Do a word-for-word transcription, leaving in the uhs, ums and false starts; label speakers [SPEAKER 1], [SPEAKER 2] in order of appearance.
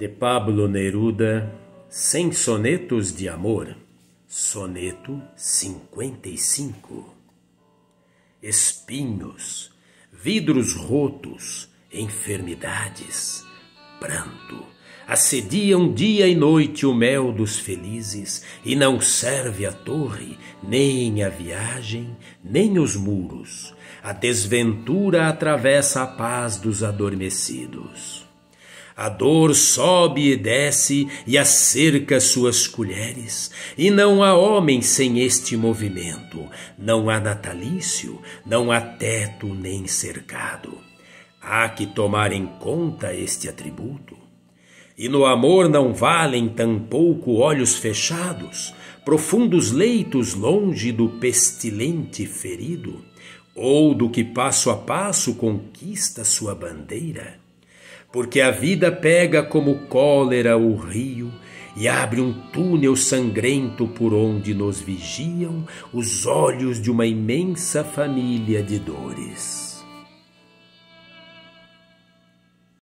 [SPEAKER 1] De Pablo Neruda, Cem Sonetos de Amor, soneto cinquenta e cinco. Espinhos, vidros rotos, enfermidades, pranto, assediam dia e noite o mel dos felizes, e não serve a torre, nem a viagem, nem os muros. A desventura atravessa a paz dos adormecidos. A dor sobe e desce e acerca suas colheres, e não há homem sem este movimento, não há natalício, não há teto nem cercado. Há que tomar em conta este atributo. E no amor não valem tampouco olhos fechados, profundos leitos longe do pestilente ferido, ou do que passo a passo conquista sua bandeira. Porque a vida pega como cólera o rio e abre um túnel sangrento por onde nos vigiam os olhos de uma imensa família de dores.